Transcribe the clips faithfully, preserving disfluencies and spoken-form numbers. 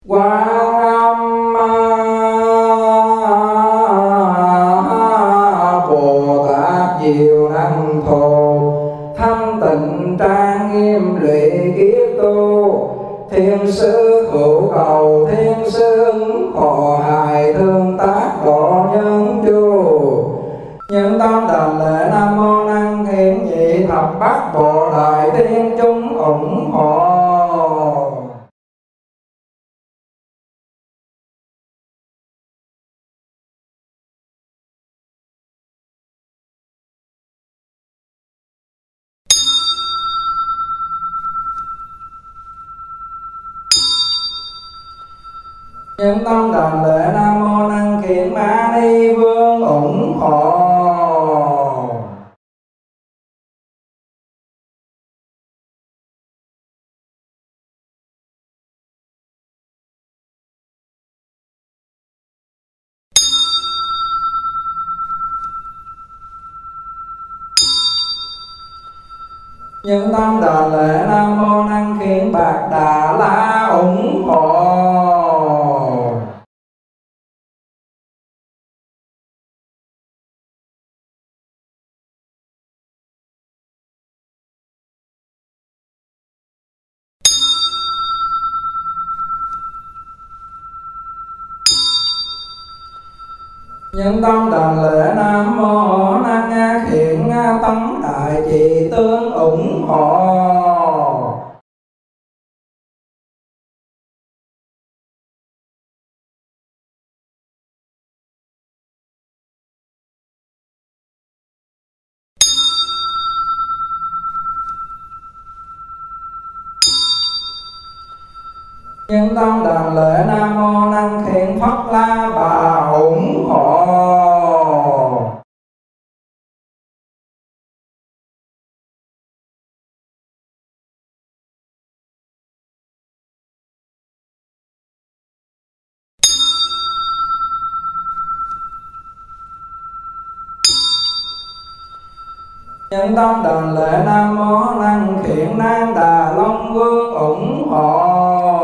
Quán Âm Bồ Tát diệu năng thù, thanh tịnh trang nghiêm lụy kiếp tu. Thiên sư hữu cầu thiên sư ứng hộ hài, thương tác độ nhân chu. Nhân tâm đảnh lễ Nam Mô Năng Thiện Nhị Thập Bát Bộ Đại Thiên chúng ủng hộ. Nhân tâm đảnh lễ Nam Mô Năng Khiển Ma Ni Vương ủng hộ. Nhân tâm đảnh lễ Nam Mô Năng Khiển Bạc Đà La ủng hộ. Nhân tâm đảnh lễ Nam Mô Năng Khiển Tấn Đại Trị Tướng ủng hộ. Nhân tâm đảnh lễ Nam Mô Năng Khiển Phất La Bà ủng hộ. Nhân tâm đảnh lễ Nam Mô Năng Khiển Nan Đà Long Vương ủng hộ.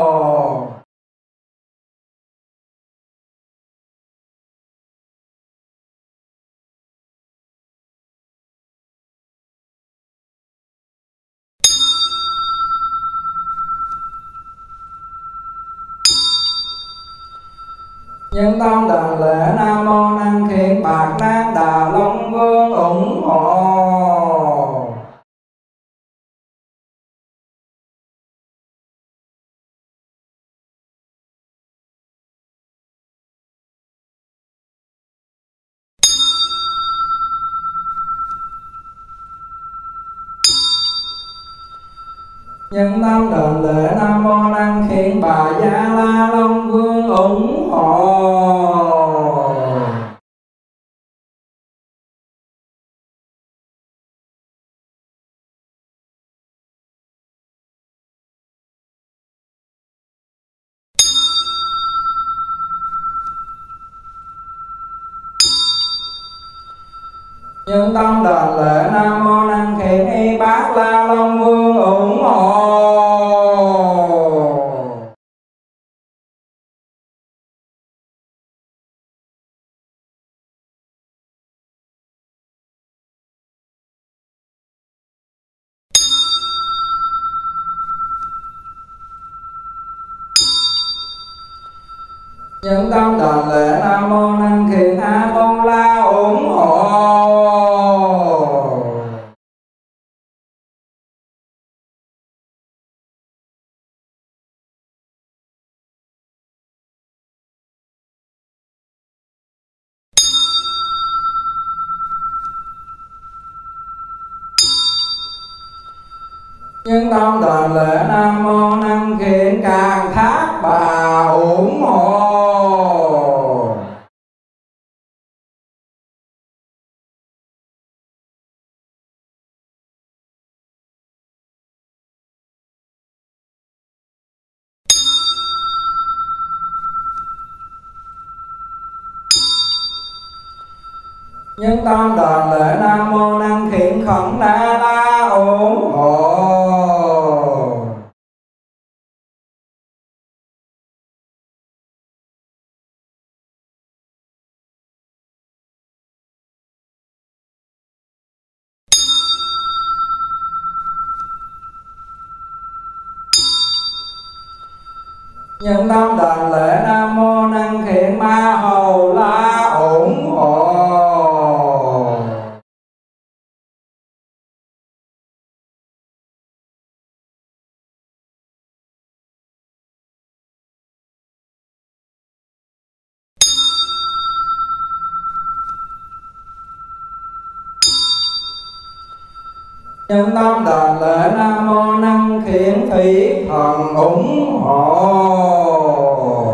Nhân tâm đảnh lễ Nam Mô Năng Khiển Bạc Nan Đà Long Vương ủng hộ. Nhân tâm đảnh lễ Nam Mô Năng Khiển Bà Gia La Long Vương ủng hộ. Nhân tâm đảnh lễ Nam Mô Năng Khiển Y Bát La Long Vương ủng hộ. Nhân tâm đảnh lễ Nam Mô Năng Khiển A Tôn La ủng hộ. Nhân tâm đảnh lễ Nam Mô Năng Khiển Càng Thác Bà ủng hộ. Nhân tâm đảnh lễ Nam Mô Năng Khiển Khẩn Na La ủng hộ. Nhân tâm đảnh lễ Nam Mô Năng Khiển Ma Hầu La ủng hộ. Nhân tâm đảnh lễ Nam Mô Năng Khiển Thủy Thần ủng hộ.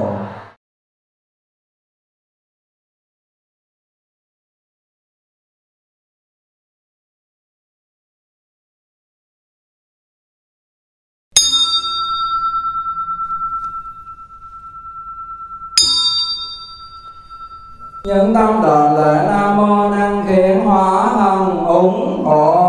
Nhân tâm đảnh lễ Nam Mô Năng Khiển Hỏa Thần ủng hộ.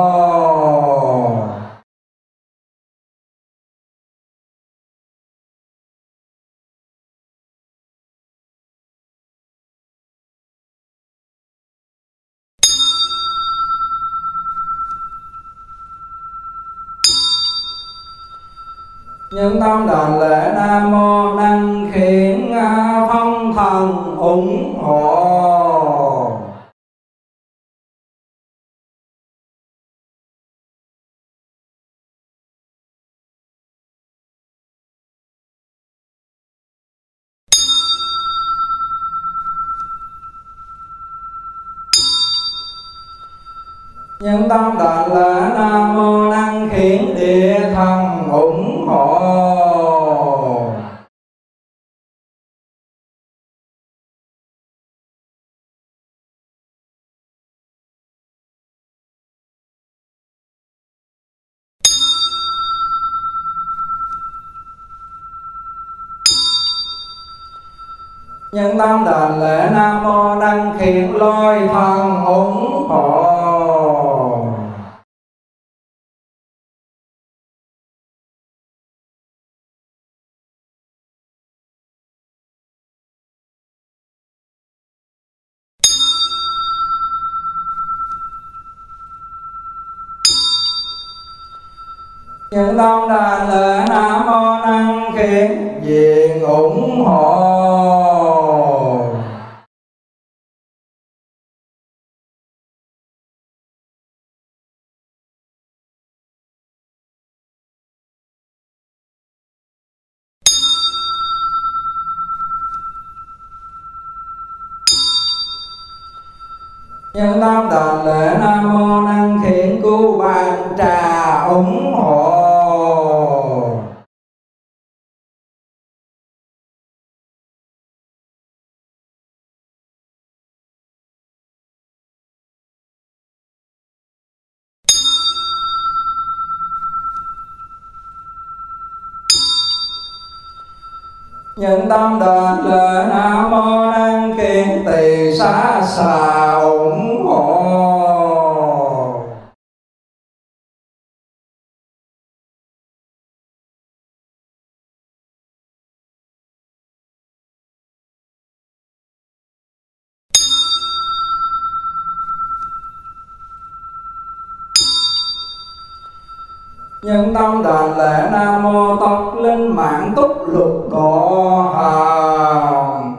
Nhân tâm đảnh lễ Nam Mô Năng Khiển Phong Thần ủng hộ. Nhân tâm đảnh lễ Nam Mô Năng Khiển Địa Thần ủng hộ. Nhân tâm đảnh lễ Nam Mô Năng Khiển Lôi Thần ủng hộ. Nhân tâm đảnh lễ Nam Mô Năng Khiển Diện ủng hộ. Nhân tâm đảnh lễ Nam Mô Năng Khiển Cu Bàn Trà ủng hộ. Nhân tâm đảnh lễ Nam Mô Năng Khiển Tỳ Xá Xà ủng hộ. Nhân tâm đảnh lễ Nam Mô Tộc Linh Mãn Túc Lục Độ Hàm.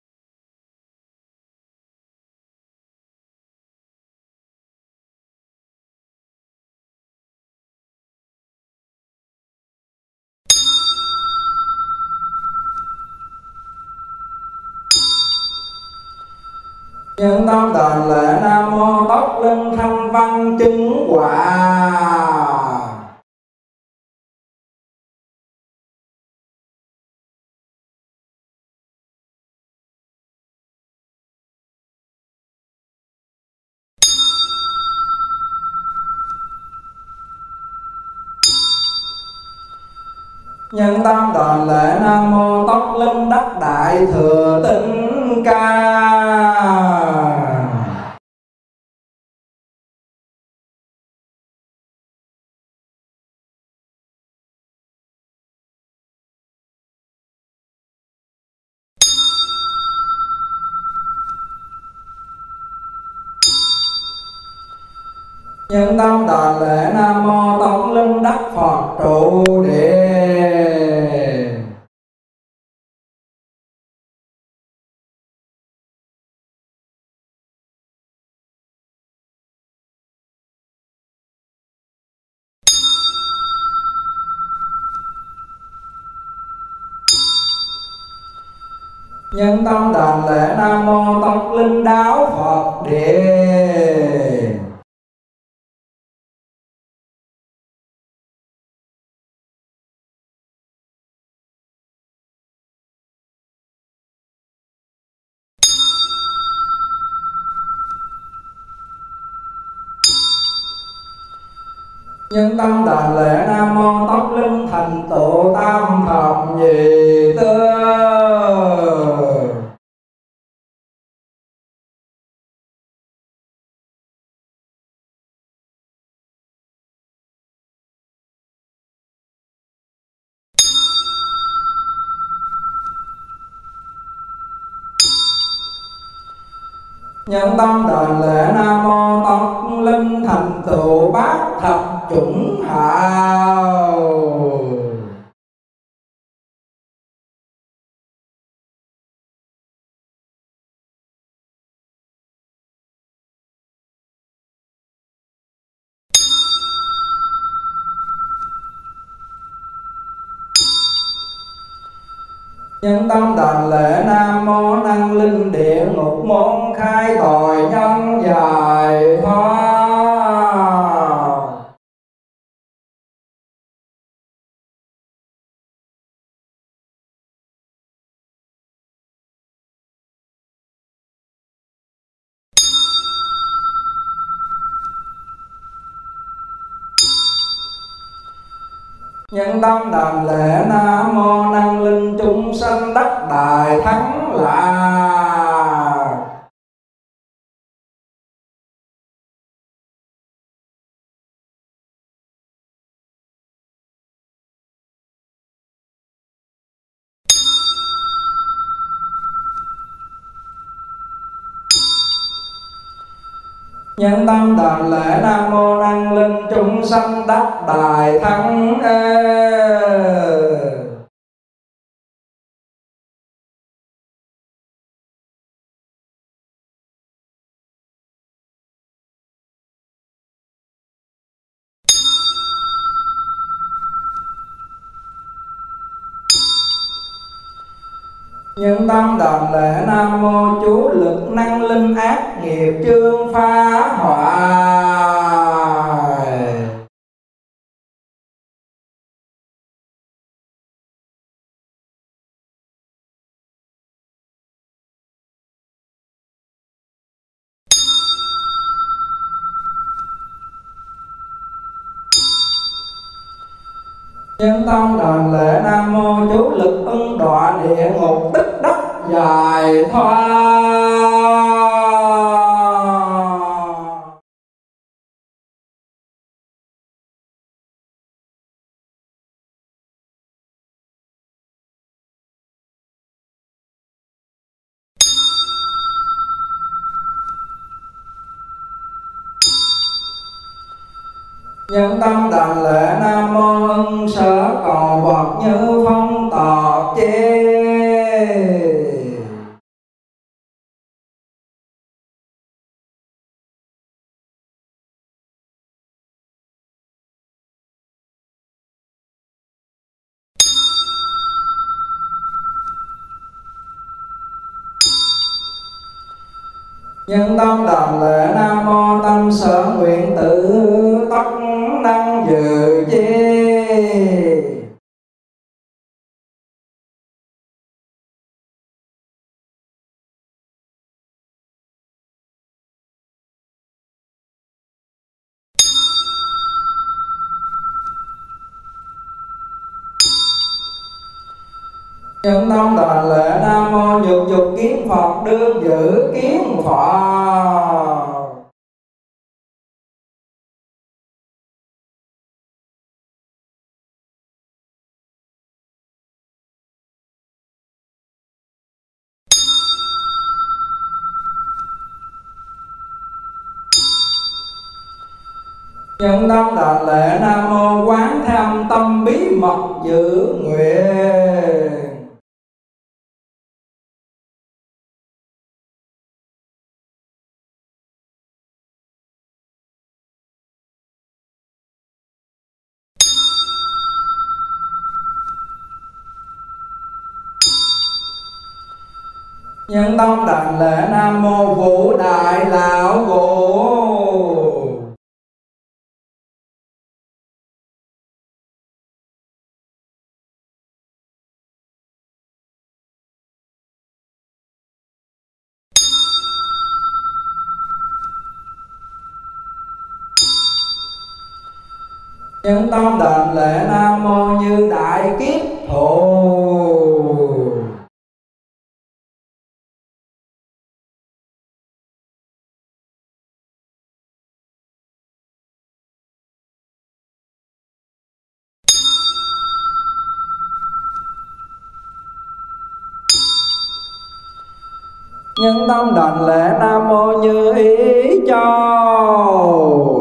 Nhân tâm đảnh lễ Nam Mô Tóc Linh Thanh Văn Chứng Quả. Nhân tâm đảnh lễ Nam Mô Tóc Linh Đắc Đại Thừa Tinh Ca. Nhân tâm đảnh lễ Nam Mô Tông Linh Đắc Phật trụ địa. Nhân tâm đảnh lễ Nam Mô Tông Linh Đạo Phật Điện. Nhân tâm đảnh lễ Nam Mô Tông Linh Thành Tựu Tam Thập Nhị Tư. Nhân tâm đảnh lễ Nam Mô Tông Linh Thành Tựu Bát Thập Chủng Hào. Nhân tâm đảnh lễ Nam Mô Năng Linh Địa Ngục Môn Khai Tội Nhân Giải Thoát. Nhân tâm đảnh lễ Nam Mô Năng Linh Chúng Sanh Đắc Đại Thắng Lạc. Nhân tâm đảnh lễ Nam Mô Năng Linh Chúng Sanh Đắc Đại Thắng Ê. Nhân tâm đảnh lễ Nam Mô Chú Lực Năng Linh Ác Nghiệp Chương Phá Hoại. Nhân tâm đảnh lễ Nam Mô Chú Lực Ưng Đọa Địa Ngục Tích Đắc Giải Thoát. Nhân tâm đảnh lễ Nam Mô Ưng Sở Cầu Vật Như Phong Tọt Chê. Nhân tâm đảnh lễ Nam Mô Tâm Sở Nguyện Tử Tất Năng Dự Chi. Nhân tâm đảnh lễ Nam Mô Nhược Dục Kiến Phật Đương Giữ Kiến Phật. Nhân tâm đảnh lễ Nam Mô Quán Tham Tâm Bí Mật Giữ Nguyện. Nhân tâm đảnh lễ Nam Mô Vũ Đại Lão Vũ. Nhân tâm đảnh lễ Nam Mô Như Đại Kiếp Thù. Nhân tâm đảnh lễ Nam Mô Như Ý Châu.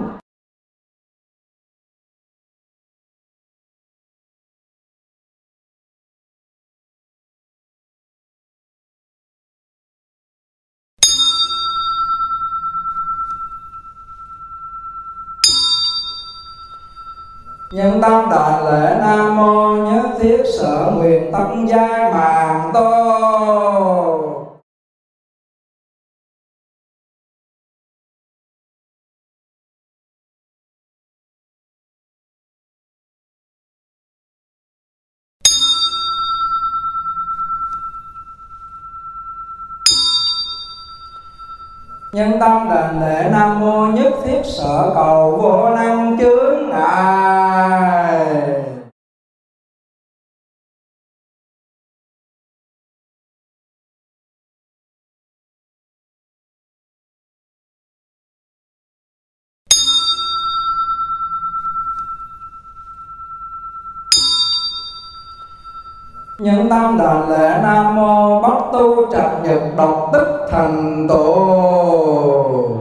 Nhân tâm đảnh lễ Nam Mô Nhất Thiết Sở Nguyện Tâm Giai Màng Tô. Nhân tâm đảnh lễ Nam Mô Nhất Thiết Sở Cầu Vô Năng Chướng Ngại. Nhân tâm đảnh lễ Nam Mô Bất Tu Trạch Nhật Độc Tích Thành Tựu.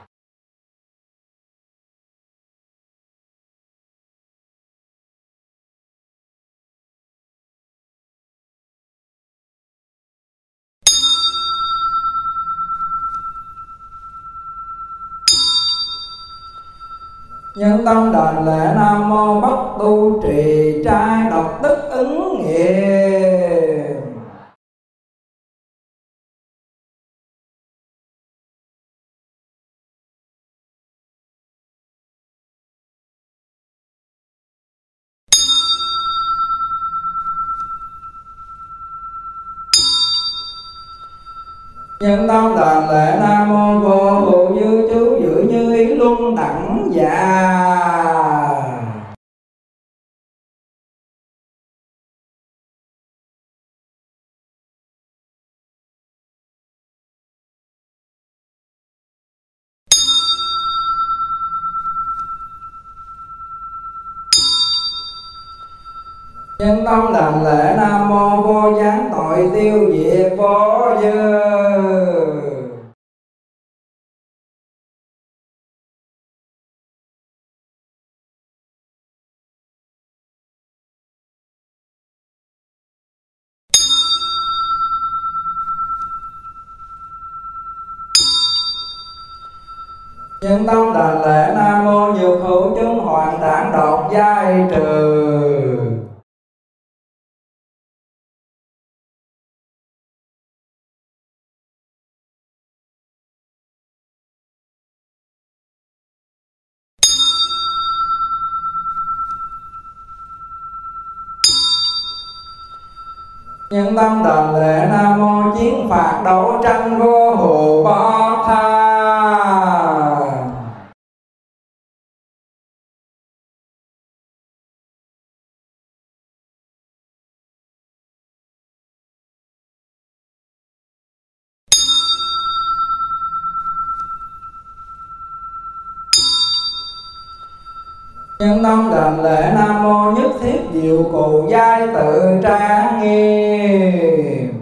Nhân tâm đảnh lễ Nam Mô Bất Tu Trì Trai Độc Tích Ứng Nghiệm. Nhân tâm đảnh lễ Nam Mô Vô Hữu Như Chú Giữ Như Ý Luân Đẳng Dạ. Nhân tâm đảnh lễ Nam Mô Vô Gián Tội Tiêu Diệt Vô Dư. Nhân tâm đảnh lễ Nam Mô Nhược Hữu Chúng Hoàng Đảng Độc Giai Trừ. Nhân tâm đảnh lễ Nam Mô Chiến Phạt Đấu Tranh Vô Hữu Bát Tha. Nhân tâm đảnh lễ Nam Mô Nhất Thiết Diệu Cụ Giai Tự Trang Nghiêm.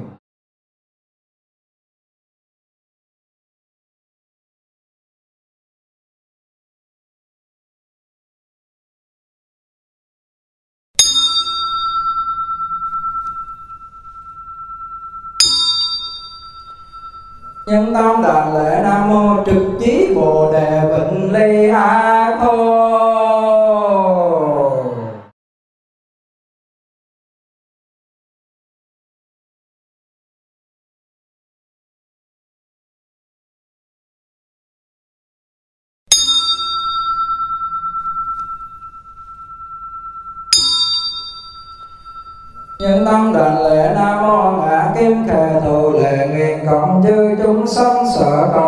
Nhân tâm đảnh lễ Nam Mô Trực Chí Bồ Đề Vịnh Ly A Thô. Nhân tâm đảnh lễ Nam Mô Ngã Kim Khề Thù Lệ Nguyện Cộng chư chúng sanh sở cầu